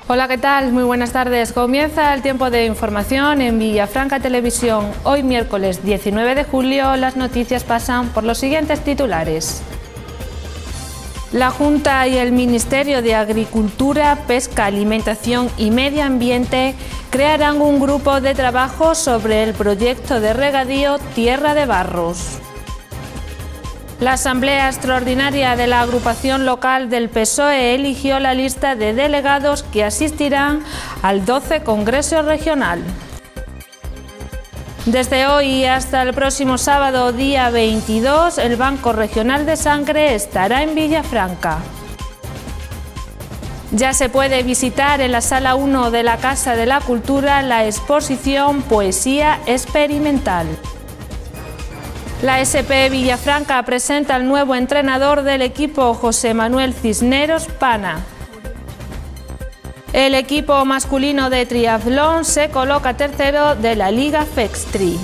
Hola, ¿qué tal? Muy buenas tardes. Comienza el tiempo de información en Villafranca Televisión. Hoy miércoles 19 de julio las noticias pasan por los siguientes titulares. La Junta y el Ministerio de Agricultura, Pesca, Alimentación y Medio Ambiente crearán un grupo de trabajo sobre el proyecto de regadío Tierra de Barros. La Asamblea Extraordinaria de la Agrupación Local del PSOE eligió la lista de delegados que asistirán al 12 Congreso Regional. Desde hoy hasta el próximo sábado, día 22, el Banco Regional de Sangre estará en Villafranca. Ya se puede visitar en la Sala 1 de la Casa de la Cultura la exposición Poesía Experimental. La SP Villafranca presenta al nuevo entrenador del equipo, José Manuel Cisneros Pana. El equipo masculino de triatlón se coloca tercero de la Liga Fextri.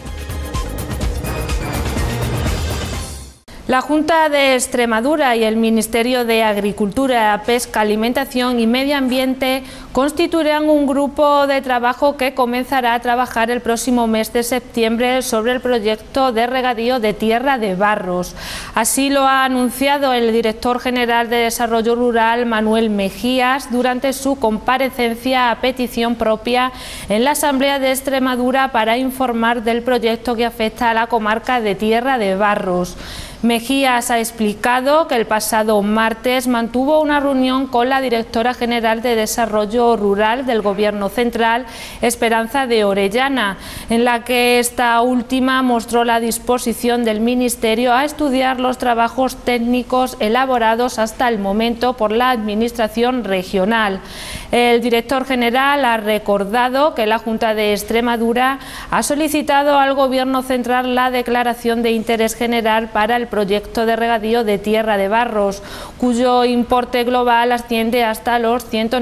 La Junta de Extremadura y el Ministerio de Agricultura, Pesca, Alimentación y Medio Ambiente constituirán un grupo de trabajo que comenzará a trabajar el próximo mes de septiembre sobre el proyecto de regadío de Tierra de Barros. Así lo ha anunciado el director general de Desarrollo Rural, Manuel Mejías, durante su comparecencia a petición propia en la Asamblea de Extremadura para informar del proyecto que afecta a la comarca de Tierra de Barros. Mejías ha explicado que el pasado martes mantuvo una reunión con la directora general de Desarrollo Rural del Gobierno Central, Esperanza de Orellana, en la que esta última mostró la disposición del Ministerio a estudiar los trabajos técnicos elaborados hasta el momento por la Administración regional. El director general ha recordado que la Junta de Extremadura ha solicitado al Gobierno Central la declaración de interés general para el proyecto de regadío de Tierra de Barros, cuyo importe global asciende hasta los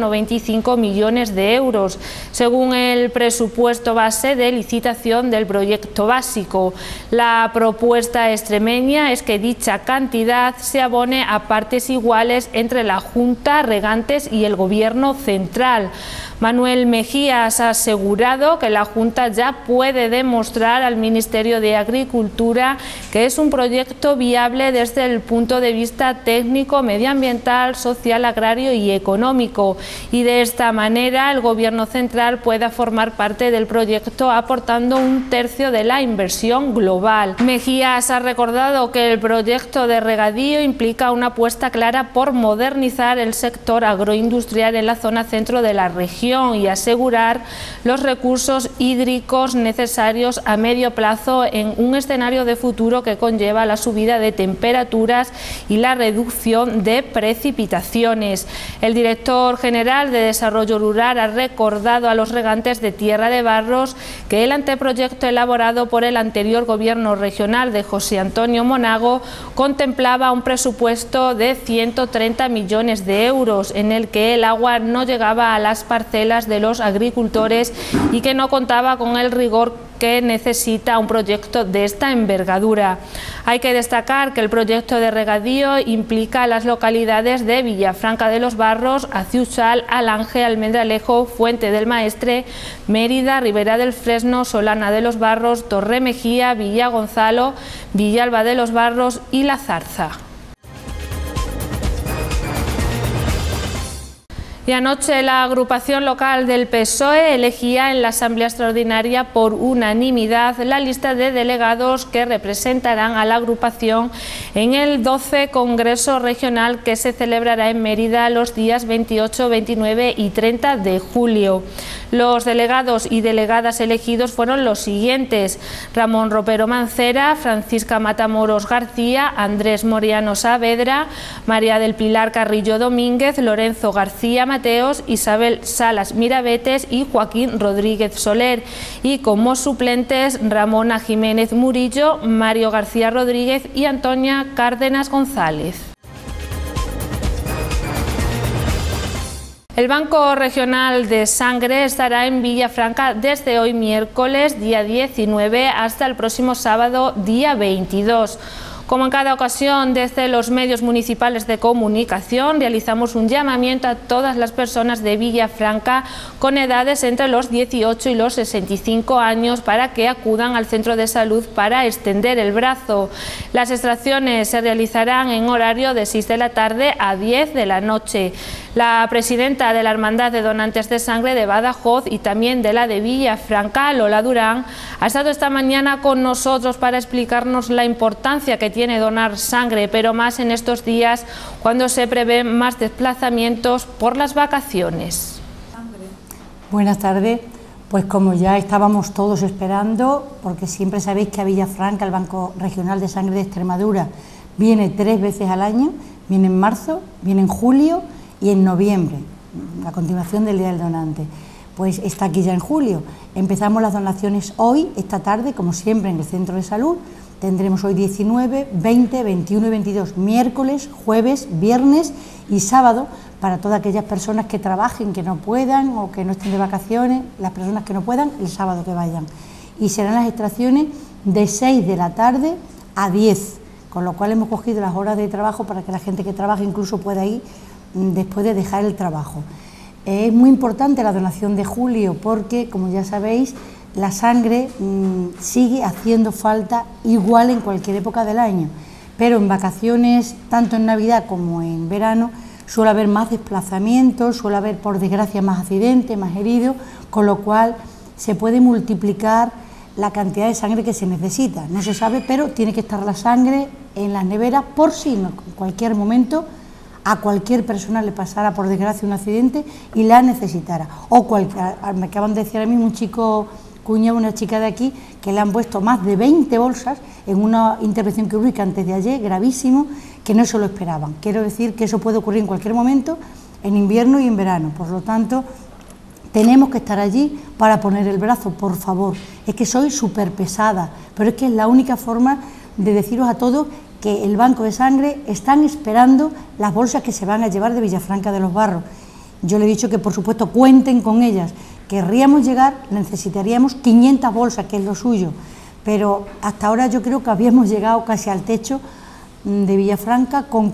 195 millones de euros, según el presupuesto base de licitación del proyecto básico. La propuesta extremeña es que dicha cantidad se abone a partes iguales entre la Junta, regantes y el Gobierno Central. Manuel Mejías ha asegurado que la Junta ya puede demostrar al Ministerio de Agricultura que es un proyecto viable desde el punto de vista técnico, medioambiental, social, agrario y económico, y de esta manera el Gobierno Central pueda formar parte del proyecto aportando un tercio de la inversión global. Mejías ha recordado que el proyecto de regadío implica una apuesta clara por modernizar el sector agroindustrial en la zona centro de la región y asegurar los recursos hídricos necesarios a medio plazo en un escenario de futuro que conlleva la subida de temperaturas y la reducción de precipitaciones. El director general de Desarrollo Rural ha recordado a los regantes de Tierra de Barros que el anteproyecto elaborado por el anterior Gobierno regional de José Antonio Monago contemplaba un presupuesto de 130 millones de euros en el que el agua no llegaba a las parcelas de los agricultores y que no contaba con el rigor que necesita un proyecto de esta envergadura. Hay que destacar que el proyecto de regadío implica a las localidades de Villafranca de los Barros, Aciusal, Alange, Almendralejo, Fuente del Maestre, Mérida, Ribera del Fresno, Solana de los Barros, Torre Mejía, Villa Gonzalo, Villalba de los Barros y La Zarza. Y anoche la agrupación local del PSOE elegía en la Asamblea Extraordinaria por unanimidad la lista de delegados que representarán a la agrupación en el 12 Congreso Regional que se celebrará en Mérida los días 28, 29 y 30 de julio. Los delegados y delegadas elegidos fueron los siguientes: Ramón Ropero Mancera, Francisca Matamoros García, Andrés Moriano Saavedra, María del Pilar Carrillo Domínguez, Lorenzo García Mateos, Isabel Salas Mirabetes y Joaquín Rodríguez Soler, y como suplentes Ramona Jiménez Murillo, Mario García Rodríguez y Antonia Cárdenas González. El Banco Regional de Sangre estará en Villafranca desde hoy miércoles, día 19, hasta el próximo sábado, día 22. Como en cada ocasión, desde los medios municipales de comunicación realizamos un llamamiento a todas las personas de Villafranca con edades entre los 18 y los 65 años para que acudan al centro de salud para extender el brazo. Las extracciones se realizarán en horario de 6 de la tarde a 10 de la noche. La presidenta de la Hermandad de Donantes de Sangre de Badajoz y también de la de Villafranca, Lola Durán, ha estado esta mañana con nosotros para explicarnos la importancia que tiene donar sangre, pero más en estos días cuando se prevén más desplazamientos por las vacaciones. Buenas tardes. Pues como ya estábamos todos esperando, porque siempre sabéis que a Villafranca, el Banco Regional de Sangre de Extremadura, viene 3 veces al año, viene en marzo, viene en julio y en noviembre, a continuación del Día del Donante. Pues está aquí ya en julio. Empezamos las donaciones hoy, esta tarde, como siempre en el Centro de Salud. Tendremos hoy 19, 20, 21 y 22, miércoles, jueves, viernes y sábado, para todas aquellas personas que trabajen, que no puedan o que no estén de vacaciones, las personas que no puedan, el sábado que vayan. Y serán las extracciones de 6 de la tarde a 10, con lo cual hemos cogido las horas de trabajo para que la gente que trabaja incluso pueda ir después de dejar el trabajo. Es muy importante la donación de julio porque, como ya sabéis, la sangre sigue haciendo falta igual en cualquier época del año, pero en vacaciones, tanto en Navidad como en verano, suele haber más desplazamientos, suele haber, por desgracia, más accidentes, más heridos, con lo cual se puede multiplicar la cantidad de sangre que se necesita. No se sabe, pero tiene que estar la sangre en las neveras por si en cualquier momento a cualquier persona le pasara, por desgracia, un accidente y la necesitara. O me acaban de decir a mí un chico cuñado, una chica de aquí, que le han puesto más de 20 bolsas en una intervención quirúrgica antes de ayer, gravísimo, que no se lo esperaban. Quiero decir que eso puede ocurrir en cualquier momento, en invierno y en verano. Por lo tanto, tenemos que estar allí para poner el brazo, por favor. Es que soy súper pesada, pero es que es la única forma de deciros a todos que el Banco de Sangre están esperando las bolsas que se van a llevar de Villafranca de los Barros. Yo le he dicho que, por supuesto, cuenten con ellas. Querríamos llegar, necesitaríamos 500 bolsas, que es lo suyo, pero hasta ahora yo creo que habíamos llegado casi al techo de Villafranca con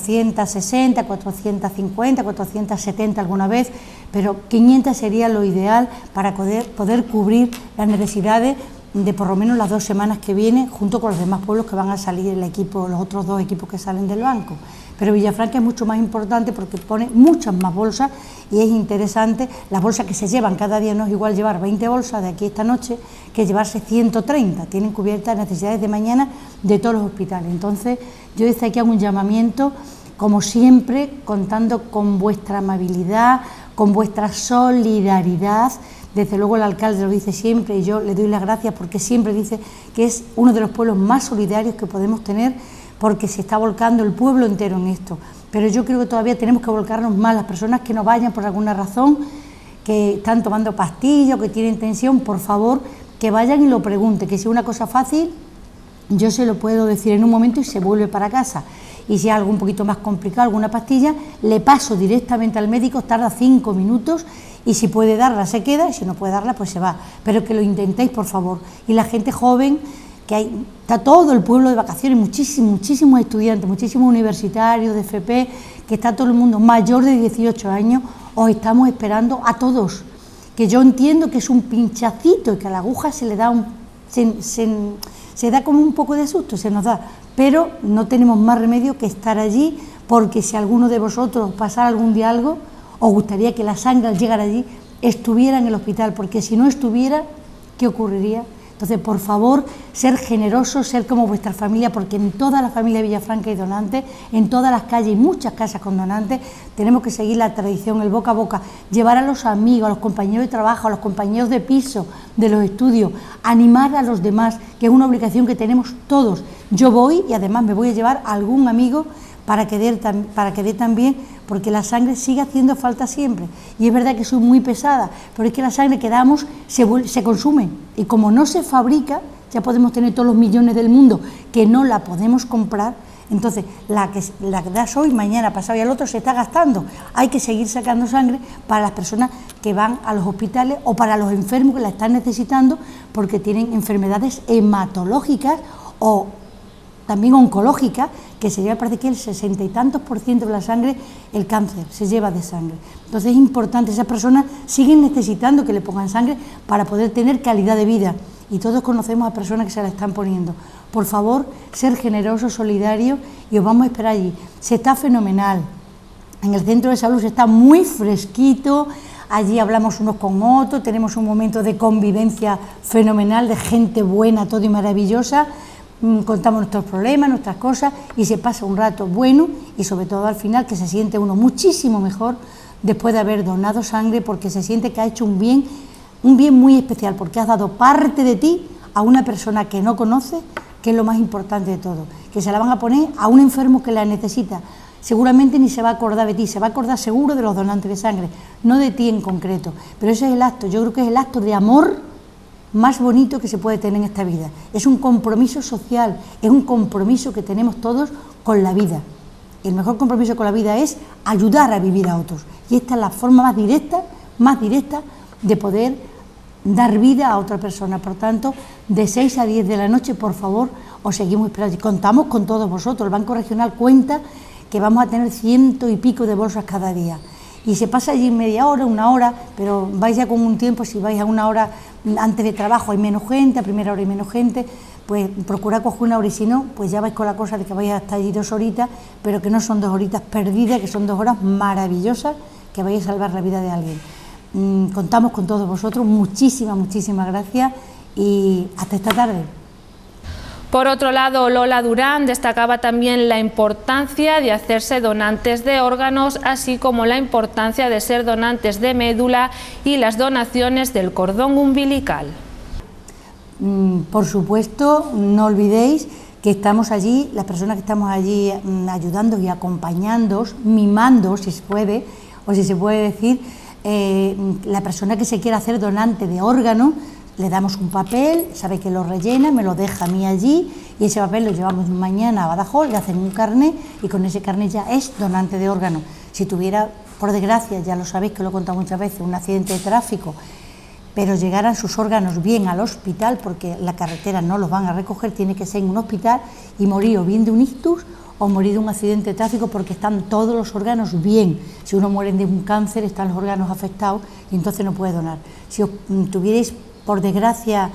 460, 450, 470 alguna vez, pero 500 sería lo ideal para poder cubrir las necesidades de por lo menos las 2 semanas que vienen, junto con los demás pueblos que van a salir el equipo, los otros 2 equipos que salen del banco. Pero Villafranca es mucho más importante porque pone muchas más bolsas y es interesante. Las bolsas que se llevan cada día no es igual llevar 20 bolsas de aquí esta noche que llevarse 130. Tienen cubiertas las necesidades de mañana de todos los hospitales. Entonces yo desde aquí hago un llamamiento, como siempre, contando con vuestra amabilidad, con vuestra solidaridad. Desde luego el alcalde lo dice siempre y yo le doy las gracias porque siempre dice que es uno de los pueblos más solidarios que podemos tener, porque se está volcando el pueblo entero en esto. Pero yo creo que todavía tenemos que volcarnos más. Las personas que no vayan por alguna razón, que están tomando pastillas o que tienen tensión, por favor, que vayan y lo pregunten, que si es una cosa fácil, yo se lo puedo decir en un momento y se vuelve para casa. Y si es algo un poquito más complicado, alguna pastilla, le paso directamente al médico, tarda 5 minutos y si puede darla se queda y si no puede darla pues se va. Pero que lo intentéis, por favor. Y la gente joven, que está todo el pueblo de vacaciones, muchísimos estudiantes, muchísimos universitarios de FP, que está todo el mundo mayor de 18 años, os estamos esperando a todos. Que yo entiendo que es un pinchacito y que a la aguja se le da se da como un poco de susto, se nos da, pero no tenemos más remedio que estar allí, porque si alguno de vosotros pasara algún día algo, os gustaría que la sangre al llegar allí estuviera en el hospital, porque si no estuviera, ¿qué ocurriría? Entonces, por favor, ser generosos, ser como vuestra familia, porque en toda la familia de Villafranca hay donantes, en todas las calles hay muchas casas con donantes. Tenemos que seguir la tradición, el boca a boca, llevar a los amigos, a los compañeros de trabajo, a los compañeros de piso, de los estudios, animar a los demás, que es una obligación que tenemos todos. Yo voy y además me voy a llevar a algún amigo para que dé también, porque la sangre sigue haciendo falta siempre. Y es verdad que soy muy pesada, pero es que la sangre que damos se consume, y como no se fabrica, ya podemos tener todos los millones del mundo que no la podemos comprar. Entonces la que das hoy, mañana, pasado y al otro se está gastando. Hay que seguir sacando sangre para las personas que van a los hospitales o para los enfermos que la están necesitando porque tienen enfermedades hematológicas o también oncológica, que se lleva, parece que el 60 y tantos % de la sangre, el cáncer se lleva de sangre. Entonces es importante, esas personas siguen necesitando que le pongan sangre para poder tener calidad de vida, y todos conocemos a personas que se la están poniendo. Por favor, ser generosos, solidarios, y os vamos a esperar allí. Se está fenomenal, en el centro de salud se está muy fresquito, allí hablamos unos con otros, tenemos un momento de convivencia fenomenal, de gente buena, todo y maravillosa, contamos nuestros problemas, nuestras cosas, y se pasa un rato bueno, y sobre todo al final que se siente uno muchísimo mejor después de haber donado sangre, porque se siente que ha hecho un bien muy especial, porque has dado parte de ti a una persona que no conoce, que es lo más importante de todo, que se la van a poner a un enfermo que la necesita. Seguramente ni se va a acordar de ti, se va a acordar seguro de los donantes de sangre, no de ti en concreto, pero ese es el acto, yo creo que es el acto de amor más bonito que se puede tener en esta vida. Es un compromiso social, es un compromiso que tenemos todos con la vida. El mejor compromiso con la vida es ayudar a vivir a otros, y esta es la forma más directa de poder dar vida a otra persona. Por tanto, de 6 a 10 de la noche, por favor, os seguimos esperando, y contamos con todos vosotros. El Banco Regional cuenta que vamos a tener 100 y pico de bolsas cada día, y se pasa allí media hora, una hora, pero vais ya con un tiempo. Si vais a una hora antes de trabajo hay menos gente, a primera hora hay menos gente, pues procurad coger una hora, y si no, pues ya vais con la cosa de que vais a estar allí 2 horitas, pero que no son 2 horitas perdidas, que son 2 horas maravillosas, que vais a salvar la vida de alguien. Contamos con todos vosotros, muchísimas gracias, y hasta esta tarde. Por otro lado, Lola Durán destacaba también la importancia de hacerse donantes de órganos, así como la importancia de ser donantes de médula y las donaciones del cordón umbilical. Por supuesto, no olvidéis que estamos allí, las personas que estamos allí ayudando y acompañándoos, mimando, si se puede, o si se puede decir, la persona que se quiera hacer donante de órganos, le damos un papel, sabe que lo rellena, me lo deja a mí allí, y ese papel lo llevamos mañana a Badajoz, le hacen un carnet, y con ese carnet ya es donante de órganos. Si tuviera, por desgracia, ya lo sabéis que lo he contado muchas veces, un accidente de tráfico, pero llegaran sus órganos bien al hospital, porque la carretera no los van a recoger, tiene que ser en un hospital, y morir o bien de un ictus o morir de un accidente de tráfico, porque están todos los órganos bien. Si uno muere de un cáncer, están los órganos afectados, y entonces no puede donar. Si os tuvierais, por desgracia,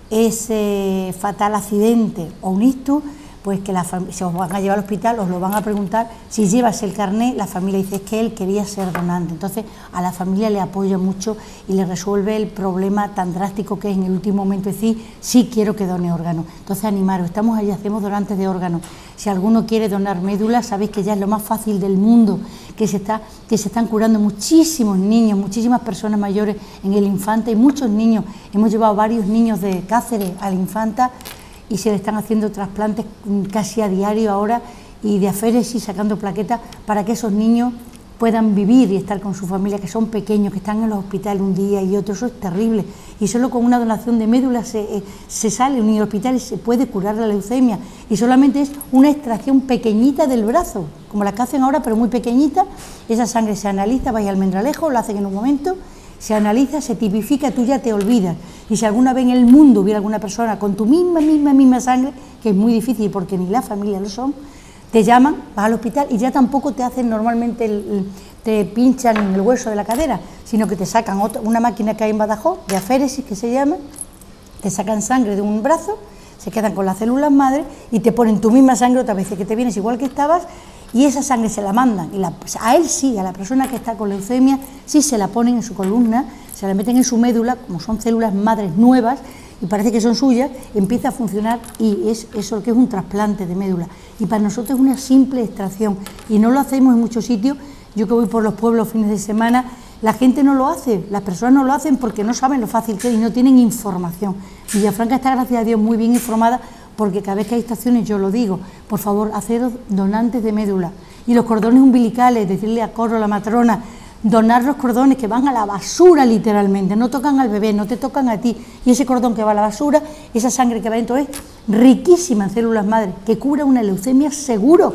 ese fatal accidente o un ictus, pues que se os van a llevar al hospital, os lo van a preguntar, si llevas el carnet, la familia dice que él quería ser donante. Entonces a la familia le apoya mucho y le resuelve el problema tan drástico que es en el último momento decir, sí quiero que done órganos. Entonces animaros, estamos allí, hacemos donantes de órganos. Si alguno quiere donar médula, sabéis que ya es lo más fácil del mundo, que se están curando muchísimos niños, muchísimas personas mayores en el Infanta, y muchos niños, hemos llevado varios niños de Cáceres al Infanta, y se le están haciendo trasplantes casi a diario ahora, y de aféresis, sacando plaquetas para que esos niños puedan vivir y estar con su familia, que son pequeños, que están en los hospitales un día y otro. Eso es terrible, y solo con una donación de médula se sale un niño del hospital y se puede curar la leucemia, y solamente es una extracción pequeñita del brazo, como la que hacen ahora, pero muy pequeñita. Esa sangre se analiza, vais al Almendralejo, lo hacen en un momento, se analiza, se tipifica, tú ya te olvidas. Y si alguna vez en el mundo hubiera alguna persona con tu misma sangre, que es muy difícil porque ni la familia lo son, te llaman, vas al hospital y ya tampoco te hacen normalmente, te pinchan en el hueso de la cadera, sino que te sacan una máquina que hay en Badajoz, de aféresis que se llama, te sacan sangre de un brazo, se quedan con las células madre y te ponen tu misma sangre otra vez, que te vienes igual que estabas, y esa sangre se la mandan, y a él sí, a la persona que está con leucemia, sí se la ponen en su columna, se la meten en su médula, como son células madres nuevas, y parece que son suyas, empieza a funcionar, y es eso lo que es un trasplante de médula. Y para nosotros es una simple extracción, y no lo hacemos en muchos sitios. Yo que voy por los pueblos fines de semana, la gente no lo hace, las personas no lo hacen porque no saben lo fácil que es y no tienen información. Villafranca está, gracias a Dios, muy bien informada, porque cada vez que hay estaciones yo lo digo, por favor, haceros donantes de médula. Y los cordones umbilicales, decirle a Coro, la matrona, donar los cordones que van a la basura literalmente, no tocan al bebé, no te tocan a ti, y ese cordón que va a la basura, esa sangre que va dentro es riquísima en células madre, que cura una leucemia seguro,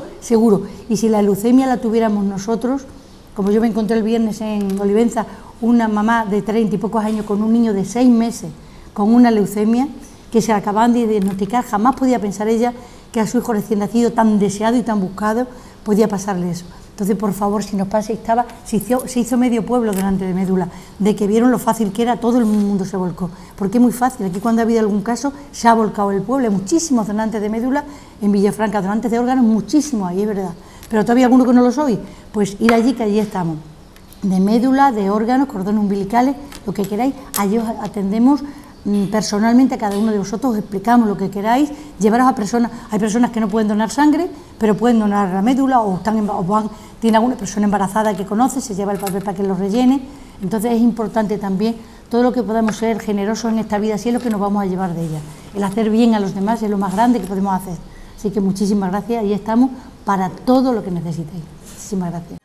y si la leucemia la tuviéramos nosotros, como yo me encontré el viernes en Olivenza, una mamá de 30 y pocos años con un niño de 6 meses con una leucemia, que se acababan de diagnosticar, jamás podía pensar ella que a su hijo recién nacido, tan deseado y tan buscado, podía pasarle eso. Entonces, por favor, si nos pasa, se hizo medio pueblo delante de Médula, de que vieron lo fácil que era, todo el mundo se volcó, porque es muy fácil. Aquí cuando ha habido algún caso se ha volcado el pueblo, hay muchísimos donantes de médula en Villafranca, donantes de órganos, muchísimos ahí, es verdad, pero todavía alguno que no lo sois, pues ir allí, que allí estamos, de médula, de órganos, cordones umbilicales, lo que queráis, allí os atendemos personalmente a cada uno de vosotros, os explicamos lo que queráis, llevaros a personas, hay personas que no pueden donar sangre, pero pueden donar la médula, o tiene alguna persona embarazada que conoce, se lleva el papel para que lo rellene. Entonces es importante también todo lo que podamos ser generosos en esta vida, así es lo que nos vamos a llevar de ella. El hacer bien a los demás es lo más grande que podemos hacer. Así que muchísimas gracias, y estamos para todo lo que necesitéis. Muchísimas gracias.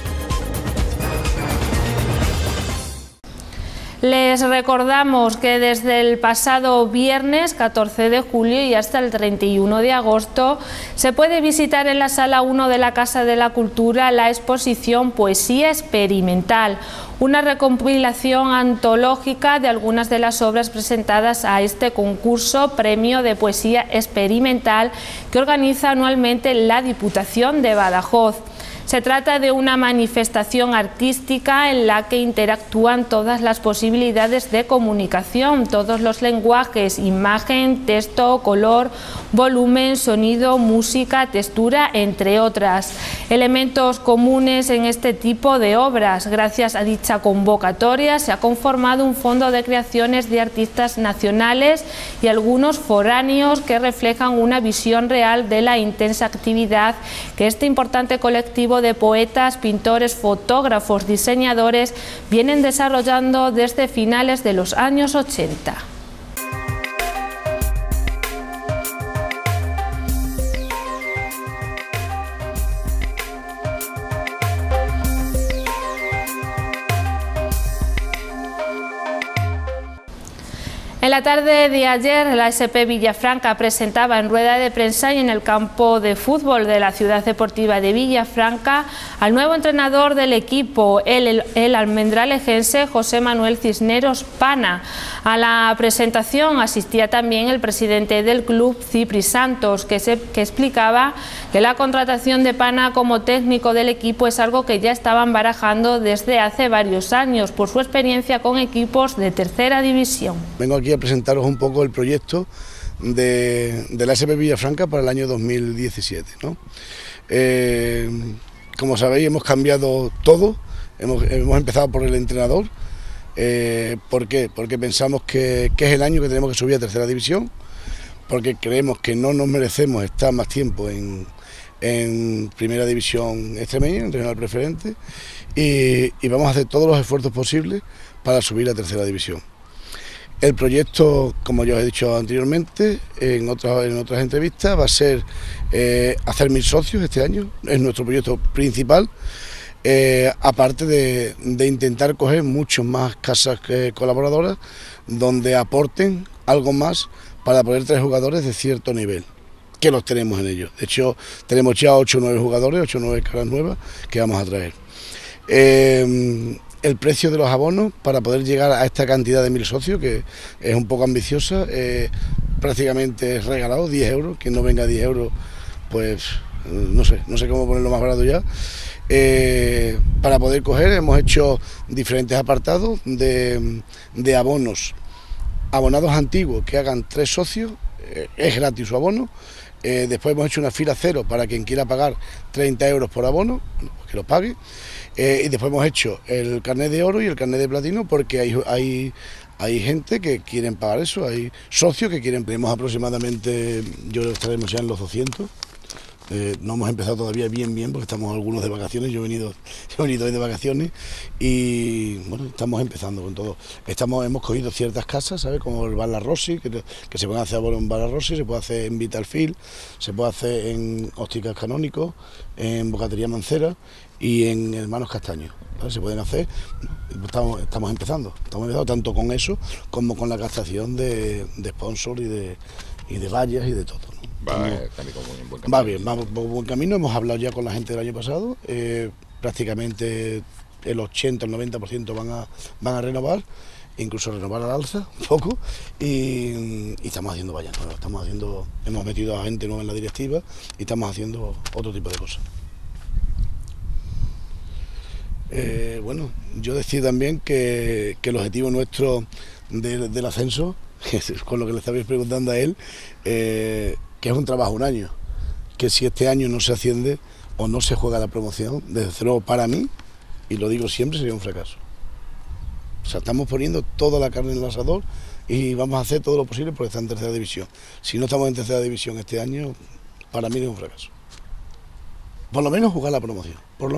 Les recordamos que desde el pasado viernes 14 de julio y hasta el 31 de agosto se puede visitar en la Sala 1 de la Casa de la Cultura la exposición Poesía Experimental, una recompilación antológica de algunas de las obras presentadas a este concurso Premio de Poesía Experimental que organiza anualmente la Diputación de Badajoz. Se trata de una manifestación artística en la que interactúan todas las posibilidades de comunicación, todos los lenguajes, imagen, texto, color, volumen, sonido, música, textura, entre otras. Elementos comunes en este tipo de obras. Gracias a dicha convocatoria se ha conformado un fondo de creaciones de artistas nacionales y algunos foráneos que reflejan una visión real de la intensa actividad que este importante colectivo de poetas, pintores, fotógrafos, diseñadores vienen desarrollando desde finales de los años 80. En la tarde de ayer, la SP Villafranca presentaba en rueda de prensa y en el campo de fútbol de la Ciudad Deportiva de Villafranca al nuevo entrenador del equipo, el almendralejense José Manuel Cisneros Pana. A la presentación asistía también el presidente del club, Cipri Santos, que explicaba que la contratación de Pana como técnico del equipo es algo que ya estaban barajando desde hace varios años por su experiencia con equipos de tercera división. Vengo aquí a presentaros un poco el proyecto de la SP Villafranca para el año 2017, ¿no? Como sabéis, hemos cambiado todo, hemos empezado por el entrenador. ¿Por qué? Porque pensamos que es el año que tenemos que subir a tercera división, porque creemos que no nos merecemos estar más tiempo en primera división extremeña, en regional preferente, y vamos a hacer todos los esfuerzos posibles para subir a tercera división. El proyecto, como ya os he dicho anteriormente, en otras entrevistas, va a ser hacer 1000 socios este año, es nuestro proyecto principal, aparte de intentar coger muchas más casas colaboradoras donde aporten algo más para poder traer jugadores de cierto nivel, que los tenemos en ellos. De hecho, tenemos ya 8 o 9 jugadores, 8 o 9 caras nuevas que vamos a traer. El precio de los abonos para poder llegar a esta cantidad de 1000 socios, que es un poco ambiciosa, prácticamente es regalado, 10 euros, quien no venga a 10 euros, pues no sé cómo ponerlo más barato ya. Para poder coger hemos hecho diferentes apartados de abonos, abonados antiguos que hagan 3 socios, es gratis su abono. Después hemos hecho una fila cero para quien quiera pagar 30 euros por abono, que lo pague. Y después hemos hecho el carnet de oro y el carnet de platino, porque hay gente que quieren pagar eso, hay socios que quieren. Tenemos aproximadamente, yo creo que estaremos ya en los 200. No hemos empezado todavía bien, porque estamos algunos de vacaciones, yo he venido hoy de vacaciones y bueno, estamos empezando con todo. Hemos cogido ciertas casas, ¿sabes? Como el Bar La Rossi, que se puede hacer abono en Bar La Rossi, se puede hacer en Vitalfield, se puede hacer en Ópticas Canónicos, en Bocatería Mancera y en Hermanos Castaños, ¿vale? Se pueden hacer, estamos empezando tanto con eso como con la captación de sponsor y de vallas y de todo, ¿no? Va bien, vamos por buen camino. Hemos hablado ya con la gente del año pasado, prácticamente el 80, el 90% van a renovar, incluso renovar al alza un poco, y estamos haciendo vallas nuevas, hemos metido a gente nueva en la directiva y estamos haciendo otro tipo de cosas. Bueno, yo decía también que el objetivo nuestro del ascenso, con lo que le estabais preguntando a él, que es un trabajo un año, que si este año no se asciende o no se juega la promoción, desde luego para mí, y lo digo siempre, sería un fracaso. O sea, estamos poniendo toda la carne en el asador y vamos a hacer todo lo posible por estar en tercera división. Si no estamos en tercera división este año, para mí es un fracaso. Por lo menos jugar la promoción,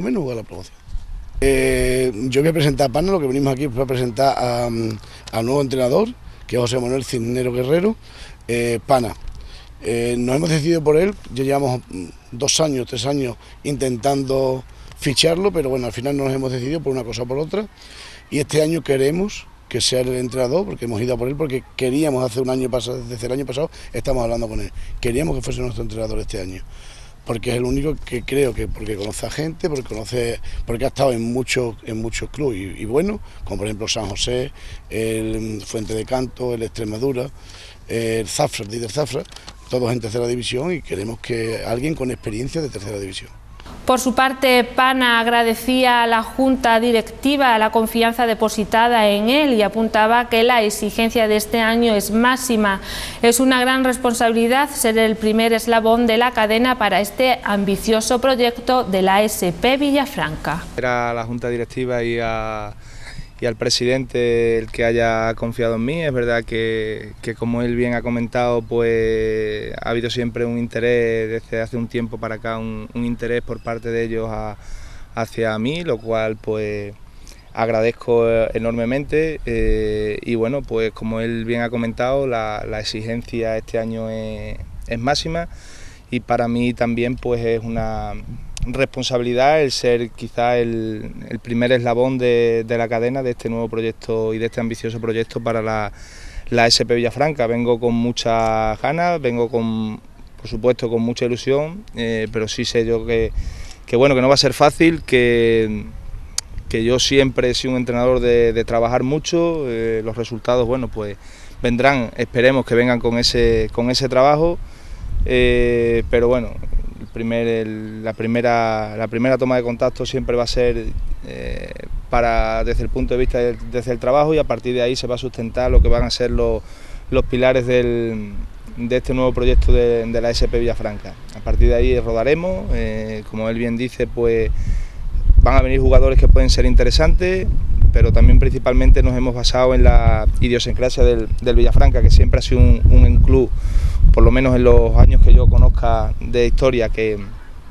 Yo voy a presentar a Pana, lo que venimos aquí es a presentar al nuevo entrenador, que es José Manuel Cisnero Guerrero. Pana, nos hemos decidido por él, ya llevamos 2 años, 3 años intentando ficharlo, pero bueno, al final no nos hemos decidido por una cosa o por otra, y este año queremos que sea el entrenador, porque hemos ido a por él, porque queríamos hace un año pasado, desde el año pasado estamos hablando con él, queríamos que fuese nuestro entrenador este año, porque es el único que creo que, porque conoce a gente, porque ha estado en muchos clubes y bueno, como por ejemplo San José, el Fuente de Canto, el Extremadura, el Zafra, el líder Zafra, todos en tercera división, y queremos que alguien con experiencia de tercera división. Por su parte, Pana agradecía a la Junta Directiva la confianza depositada en él y apuntaba que la exigencia de este año es máxima. Es una gran responsabilidad ser el primer eslabón de la cadena para este ambicioso proyecto de la ASP Villafranca. Era la Junta Directiva y al presidente el que haya confiado en mí. Es verdad que como él bien ha comentado, pues ha habido siempre un interés desde hace un tiempo para acá, un interés por parte de ellos hacia mí, lo cual pues agradezco enormemente, y bueno, pues como él bien ha comentado, la exigencia este año es máxima, y para mí también pues es una responsabilidad el ser quizá el primer eslabón de la cadena de este nuevo proyecto y de este ambicioso proyecto para la ASP Villafranca. Vengo con muchas ganas, vengo por supuesto con mucha ilusión, pero sí sé yo que bueno, que no va a ser fácil, que yo siempre he sido un entrenador de trabajar mucho. Los resultados, bueno, pues vendrán, esperemos que vengan con ese trabajo, pero bueno, la primera toma de contacto siempre va a ser desde el punto de vista desde el trabajo, y a partir de ahí se va a sustentar lo que van a ser los pilares de este nuevo proyecto de la ASP Villafranca. A partir de ahí rodaremos, como él bien dice, pues van a venir jugadores que pueden ser interesantes, pero también principalmente nos hemos basado en la idiosincrasia del Villafranca, que siempre ha sido un club, por lo menos en los años que yo conozca de historia, que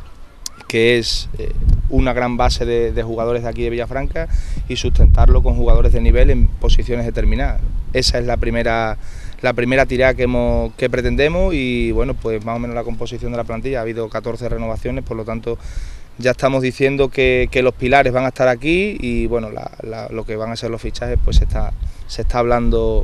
es una gran base de jugadores de aquí de Villafranca, y sustentarlo con jugadores de nivel en posiciones determinadas. Esa es la primera tirada que pretendemos, y bueno, pues más o menos la composición de la plantilla. Ha habido 14 renovaciones, por lo tanto ya estamos diciendo que los pilares van a estar aquí, y bueno, lo que van a ser los fichajes, pues se está hablando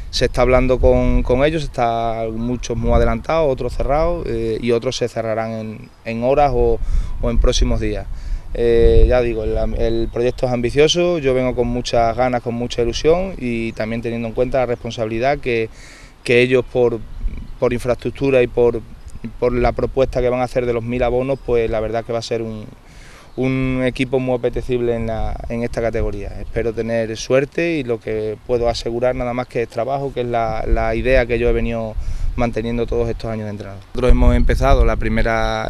con ellos, muchos muy adelantados, otros cerrados, y otros se cerrarán en horas o en próximos días. Ya digo, el proyecto es ambicioso, yo vengo con muchas ganas, con mucha ilusión, y también teniendo en cuenta la responsabilidad que ellos por infraestructura y por la propuesta que van a hacer de los 1000 abonos, pues la verdad que va a ser un equipo muy apetecible en esta categoría. Espero tener suerte, y lo que puedo asegurar nada más que es trabajo, que es la idea que yo he venido manteniendo todos estos años de entrenador. Nosotros hemos empezado, la primera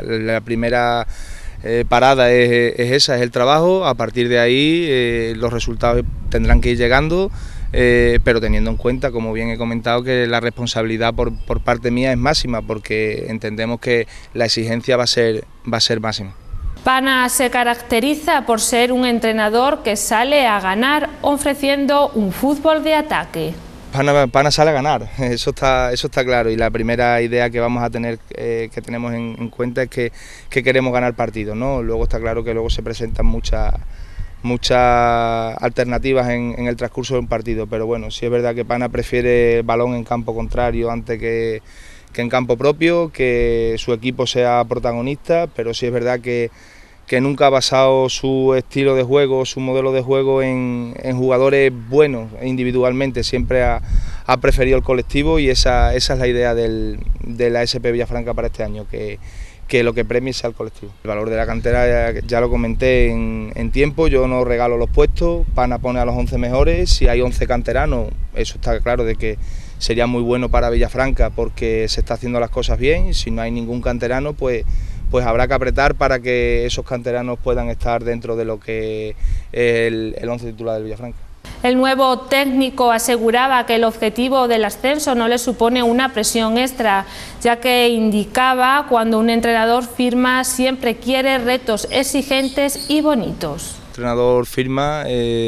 parada es esa, es el trabajo. A partir de ahí los resultados tendrán que ir llegando, pero teniendo en cuenta, como bien he comentado, que la responsabilidad por parte mía es máxima, porque entendemos que la exigencia va a ser máxima. Pana se caracteriza por ser un entrenador que sale a ganar ofreciendo un fútbol de ataque. Pana sale a ganar, eso está claro, y la primera idea que vamos a tener, que tenemos en cuenta, es que queremos ganar partidos, ¿no? Luego está claro que luego se presentan muchas alternativas en el transcurso de un partido, pero bueno, sí es verdad que Pana prefiere el balón en campo contrario antes que en campo propio, que su equipo sea protagonista, pero sí es verdad que que nunca ha basado su estilo de juego, su modelo de juego en jugadores buenos individualmente, siempre ha preferido el colectivo, y esa es la idea de la SP Villafranca para este año, que lo que premie sea el colectivo. El valor de la cantera ya lo comenté en tiempo, yo no regalo los puestos, van a poner a los 11 mejores, si hay 11 canteranos, eso está claro de que sería muy bueno para Villafranca porque se está haciendo las cosas bien, y si no hay ningún canterano pues habrá que apretar para que esos canteranos puedan estar dentro de lo que es el 11 titular del Villafranca. El nuevo técnico aseguraba que el objetivo del ascenso no le supone una presión extra, ya que indicaba cuando un entrenador firma siempre quiere retos exigentes y bonitos. El entrenador firma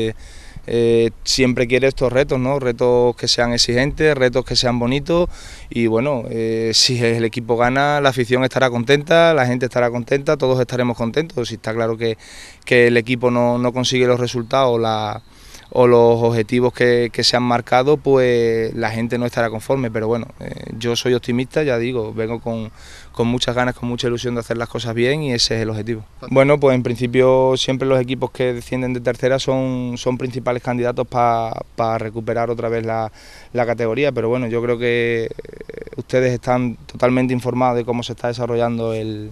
siempre quiere estos retos, ¿no? Retos que sean exigentes, retos que sean bonitos, y bueno, si el equipo gana, la afición estará contenta, la gente estará contenta, todos estaremos contentos. Si está claro que el equipo no consigue los resultados o los objetivos que se han marcado, pues la gente no estará conforme, pero bueno, yo soy optimista, ya digo, vengo con muchas ganas, con mucha ilusión de hacer las cosas bien, y ese es el objetivo. Bueno, pues en principio siempre los equipos que descienden de tercera son principales candidatos para recuperar otra vez la categoría, pero bueno, yo creo que ustedes están totalmente informados de cómo se está desarrollando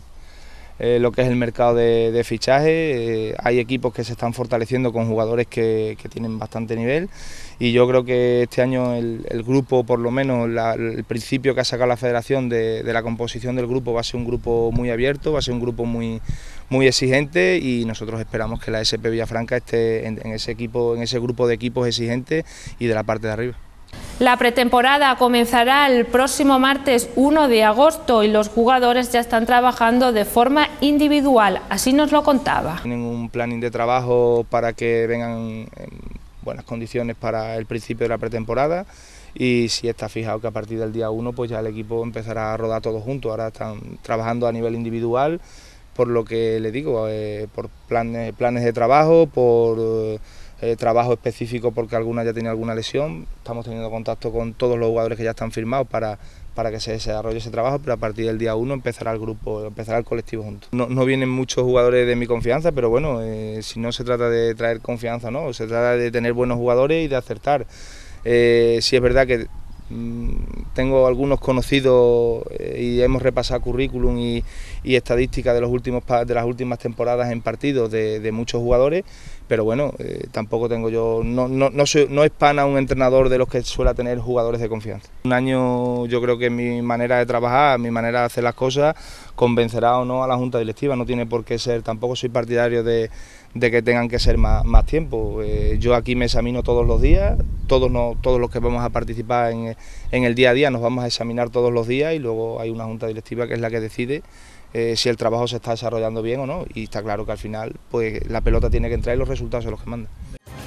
lo que es el mercado de fichaje. Hay equipos que se están fortaleciendo con jugadores que tienen bastante nivel, y yo creo que este año el grupo, por lo menos el principio que ha sacado la federación de la composición del grupo, va a ser un grupo muy abierto, va a ser un grupo muy exigente, y nosotros esperamos que la SP Villafranca esté en ese grupo de equipos exigentes y de la parte de arriba. La pretemporada comenzará el próximo martes 1 de agosto y los jugadores ya están trabajando de forma individual, así nos lo contaba. Tienen un planning de trabajo para que vengan en buenas condiciones para el principio de la pretemporada, y si está fijado que a partir del día 1 pues ya el equipo empezará a rodar todos juntos. Ahora están trabajando a nivel individual, por lo que le digo, por planes de trabajo, por trabajo específico porque alguna ya tenía alguna lesión. Estamos teniendo contacto con todos los jugadores que ya están firmados para que se desarrolle ese trabajo, pero a partir del día 1 empezará el colectivo juntos. No vienen muchos jugadores de mi confianza, pero bueno, si no se trata de traer confianza, no, se trata de tener buenos jugadores y de acertar. Sí es verdad que tengo algunos conocidos y hemos repasado currículum y estadísticas de las últimas temporadas en partidos de muchos jugadores, pero bueno, tampoco tengo yo, no es pana un entrenador de los que suele tener jugadores de confianza. Un año yo creo que mi manera de trabajar, mi manera de hacer las cosas convencerá o no a la junta directiva, no tiene por qué ser, tampoco soy partidario de que tengan que ser más tiempo. Yo aquí me examino todos los días, todos los que vamos a participar en el día a día nos vamos a examinar todos los días, y luego hay una junta directiva que es la que decide si el trabajo se está desarrollando bien o no, y está claro que al final pues la pelota tiene que entrar y los resultados son los que mandan.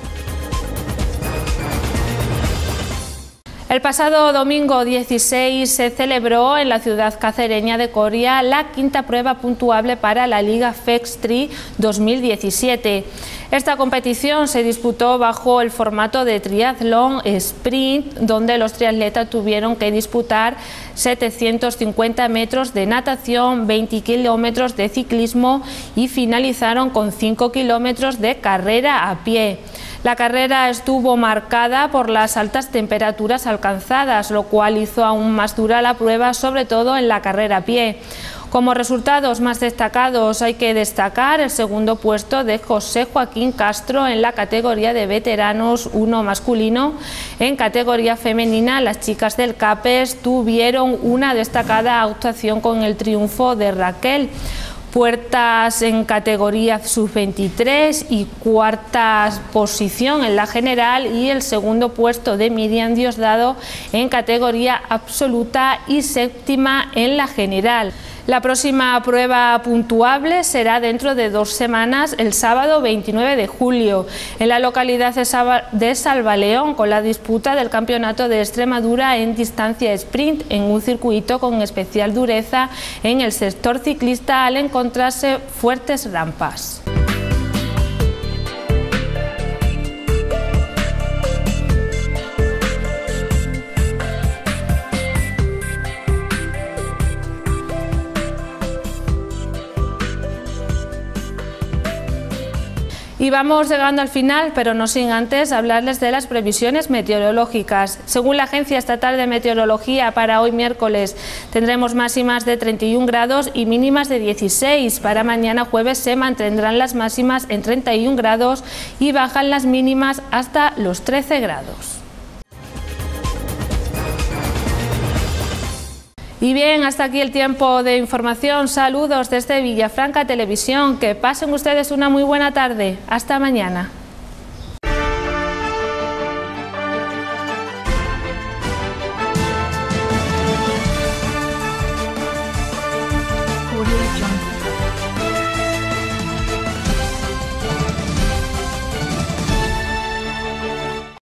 El pasado domingo 16 se celebró en la ciudad cacereña de Coria la quinta prueba puntuable para la Liga FEX3 2017. Esta competición se disputó bajo el formato de triatlón sprint, donde los triatletas tuvieron que disputar 750 metros de natación, 20 kilómetros de ciclismo y finalizaron con 5 kilómetros de carrera a pie. La carrera estuvo marcada por las altas temperaturas alcanzadas, lo cual hizo aún más dura la prueba, sobre todo en la carrera a pie. Como resultados más destacados hay que destacar el segundo puesto de José Joaquín Castro en la categoría de veteranos 1 masculino. En categoría femenina, las chicas del CAPES tuvieron una destacada actuación con el triunfo de Raquel Puertas en categoría sub-23 y cuarta posición en la general, y el segundo puesto de Miriam Diosdado en categoría absoluta y séptima en la general. La próxima prueba puntuable será dentro de 2 semanas, el sábado 29 de julio, en la localidad de Salvaleón, con la disputa del Campeonato de Extremadura en distancia sprint, en un circuito con especial dureza en el sector ciclista al encontrarse fuertes rampas. Y vamos llegando al final, pero no sin antes hablarles de las previsiones meteorológicas. Según la Agencia Estatal de Meteorología, para hoy miércoles tendremos máximas de 31 grados y mínimas de 16. Para mañana jueves se mantendrán las máximas en 31 grados y bajan las mínimas hasta los 13 grados. Y bien, hasta aquí el tiempo de información. Saludos desde Villafranca Televisión. Que pasen ustedes una muy buena tarde. Hasta mañana.